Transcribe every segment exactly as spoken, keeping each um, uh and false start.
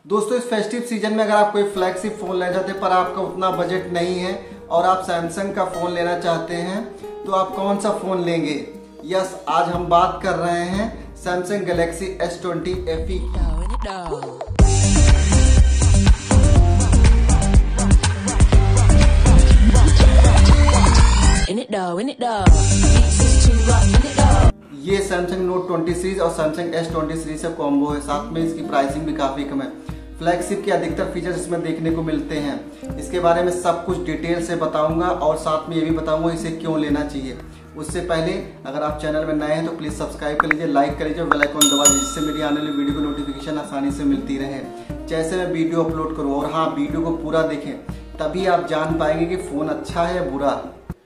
दोस्तों इस festive season में अगर आप कोई फ्लैगशिप फ़ोन लेना चाहते हैं पर आपका उतना बजट नहीं है और आप सैमसंग का फ़ोन लेना चाहते हैं तो आप कौन सा फ़ोन लेंगे? यस, आज हम बात कर रहे हैं Samsung Galaxy S twenty F E की। ये सैमसंग नोट ट्वेंटी सीरीज और सैमसंग एस ट्वेंटी सीरीज से कॉम्बो है, साथ में इसकी प्राइसिंग भी काफ़ी कम है। फ्लैगशिप के अधिकतर फीचर्स इसमें देखने को मिलते हैं। इसके बारे में सब कुछ डिटेल से बताऊंगा और साथ में ये भी बताऊंगा इसे क्यों लेना चाहिए। उससे पहले अगर आप चैनल में नए हैं तो प्लीज़ सब्सक्राइब कर लीजिए, लाइक कर लीजिए, बेल आइकन दबा दीजिए जिससे मेरी आने वाली वीडियो की नोटिफिकेशन आसानी से मिलती रहे जैसे मैं वीडियो अपलोड करूँ। और हाँ, वीडियो को पूरा देखें तभी आप जान पाएंगे कि फ़ोन अच्छा है या बुरा।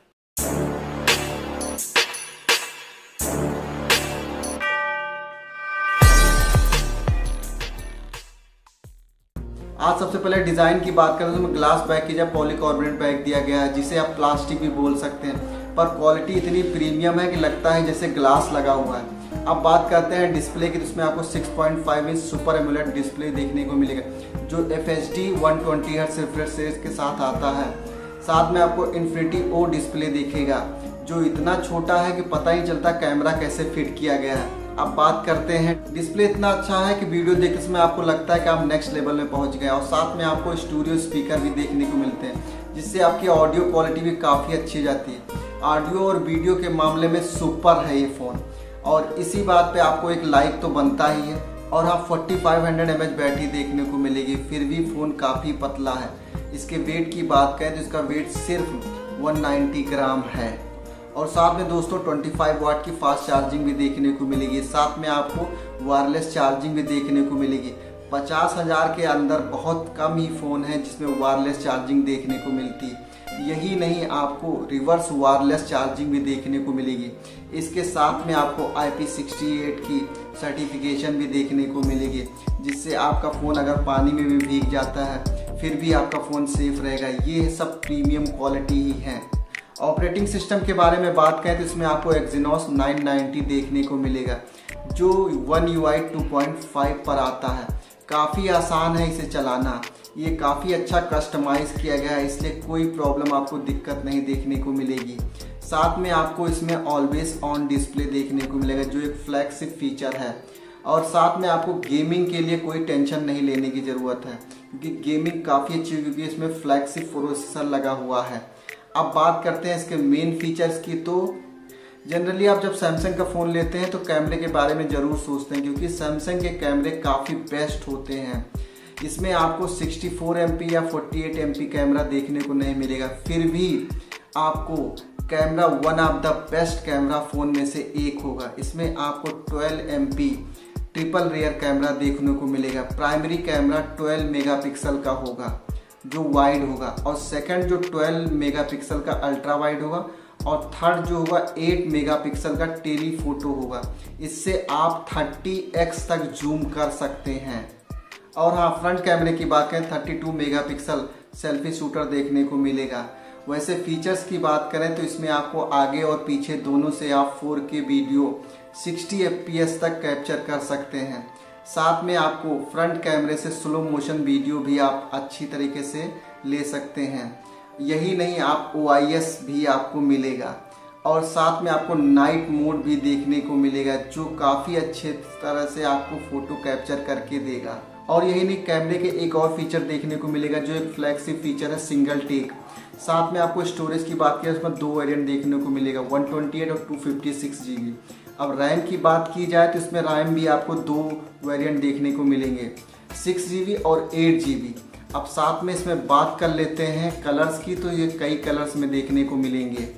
आज सबसे पहले डिज़ाइन की बात करें तो मैं ग्लास बैग की जगह पॉलीकार्बोनेट बैग दिया गया है, जिसे आप प्लास्टिक भी बोल सकते हैं, पर क्वालिटी इतनी प्रीमियम है कि लगता है जैसे ग्लास लगा हुआ है। अब बात करते हैं डिस्प्ले की, जिसमें आपको six point five inch super AMOLED display देखने को मिलेगा जो F H D one twenty hertz refresh rate के साथ आता है। साथ में आपको इन्फिनिटी ओ डिस्प्ले दिखेगा जो इतना छोटा है कि पता ही चलता कैमरा कैसे फिट किया गया है। अब बात करते हैं, डिस्प्ले इतना अच्छा है कि वीडियो देखने समय आपको लगता है कि आप नेक्स्ट लेवल में पहुंच गए। और साथ में आपको स्टूडियो स्पीकर भी देखने को मिलते हैं जिससे आपकी ऑडियो क्वालिटी भी काफ़ी अच्छी जाती है। ऑडियो और वीडियो के मामले में सुपर है ये फ़ोन और इसी बात पे आपको एक लाइक तो बनता ही है। और हाँ, forty five hundred M H battery देखने को मिलेगी, फिर भी फ़ोन काफ़ी पतला है। इसके वेट की बात करें तो इसका वेट सिर्फ वन नाइन्टी ग्राम है। और साथ में दोस्तों पच्चीस वाट की फास्ट चार्जिंग भी देखने को मिलेगी। साथ में आपको वायरलेस चार्जिंग भी देखने को मिलेगी। पचास हज़ार के अंदर बहुत कम ही फ़ोन है जिसमें वायरलेस चार्जिंग देखने को मिलती है। यही नहीं, आपको रिवर्स वायरलेस चार्जिंग भी देखने को मिलेगी। इसके साथ में आपको आई पी सिक्सटी एट की सर्टिफिकेशन भी देखने को मिलेगी जिससे आपका फ़ोन अगर पानी में भी भीग जाता है फिर भी आपका फ़ोन सेफ रहेगा। ये सब प्रीमियम क्वालिटी ही है। ऑपरेटिंग सिस्टम के बारे में बात करें तो इसमें आपको एक्सिनोस नाइन नाइन्टी देखने को मिलेगा जो one U I two point five पर आता है। काफ़ी आसान है इसे चलाना, ये काफ़ी अच्छा कस्टमाइज़ किया गया है, इसलिए कोई प्रॉब्लम आपको दिक्कत नहीं देखने को मिलेगी। साथ में आपको इसमें ऑलवेज ऑन डिस्प्ले देखने को मिलेगा जो एक फ्लैगशिप फीचर है। और साथ में आपको गेमिंग के लिए कोई टेंशन नहीं लेने की ज़रूरत है क्योंकि गेमिंग काफ़ी अच्छी है क्योंकि इसमें फ्लैगशिप प्रोसेसर लगा हुआ है। अब बात करते हैं इसके मेन फीचर्स की, तो जनरली आप जब सैमसंग का फ़ोन लेते हैं तो कैमरे के बारे में ज़रूर सोचते हैं क्योंकि सैमसंग के कैमरे काफ़ी बेस्ट होते हैं। इसमें आपको सिक्सटी फोर एम पी या forty eight M P camera देखने को नहीं मिलेगा, फिर भी आपको camera one of the best camera phone में से एक होगा। इसमें आपको twelve M P triple rear camera देखने को मिलेगा। प्राइमरी कैमरा ट्वेल्व मेगापिक्सल का होगा जो वाइड होगा और सेकंड जो ट्वेल्व मेगापिक्सल का अल्ट्रा वाइड होगा और थर्ड जो होगा एट मेगापिक्सल का टेलीफोटो होगा। इससे आप थर्टी एक्स तक जूम कर सकते हैं। और हाँ, फ्रंट कैमरे की बात करें thirty two megapixel selfie shooter देखने को मिलेगा। वैसे फीचर्स की बात करें तो इसमें आपको आगे और पीछे दोनों से आप four K video sixty F P S तक कैप्चर कर सकते हैं। साथ में आपको फ्रंट कैमरे से स्लो मोशन वीडियो भी आप अच्छी तरीके से ले सकते हैं। यही नहीं, आप ओ आई एस भी आपको मिलेगा और साथ में आपको नाइट मोड भी देखने को मिलेगा जो काफ़ी अच्छे तरह से आपको फ़ोटो कैप्चर करके देगा। और यही नहीं, कैमरे के एक और फीचर देखने को मिलेगा जो एक फ्लैगशिप फीचर है, सिंगल टेक। साथ में आपको स्टोरेज की बात की उसमें दो वेरिएंट देखने को मिलेगा, वन ट्वेंटी एट और two fifty six G B. अब रैम की बात की जाए तो इसमें रैम भी आपको दो वेरिएंट देखने को मिलेंगे, सिक्स जी बी और एट जी बी। अब साथ में इसमें बात कर लेते हैं कलर्स की, तो ये कई कलर्स में देखने को मिलेंगे।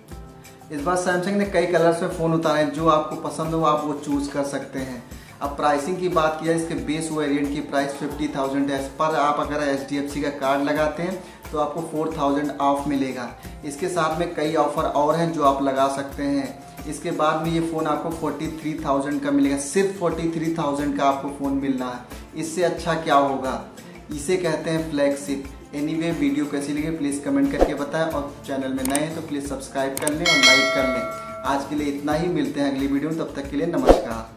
इस बार सैमसंग ने कई कलर्स में फ़ोन उतारे हैं, जो आपको पसंद हो आप वो चूज़ कर सकते हैं। अब प्राइसिंग की बात की जाए, इसके बेस वेरिएंट की प्राइस फिफ्टी थाउजेंड है, पर आप अगर एच डी एफ सी का कार्ड लगाते हैं तो आपको फोर थाउजेंड ऑफ मिलेगा। इसके साथ में कई ऑफर और हैं जो आप लगा सकते हैं। इसके बाद में ये फ़ोन आपको फोर्टी थ्री थाउजेंड का मिलेगा, सिर्फ फोर्टी थ्री थाउजेंड का आपको फ़ोन मिलना है। इससे अच्छा क्या होगा, इसे कहते हैं फ्लैगशिप। एनीवे, वीडियो कैसी लगी प्लीज़ कमेंट करके बताएं और चैनल में नए हैं तो प्लीज़ सब्सक्राइब कर लें और लाइक कर लें। आज के लिए इतना ही, मिलते हैं अगली वीडियो में, तब तक के लिए नमस्कार।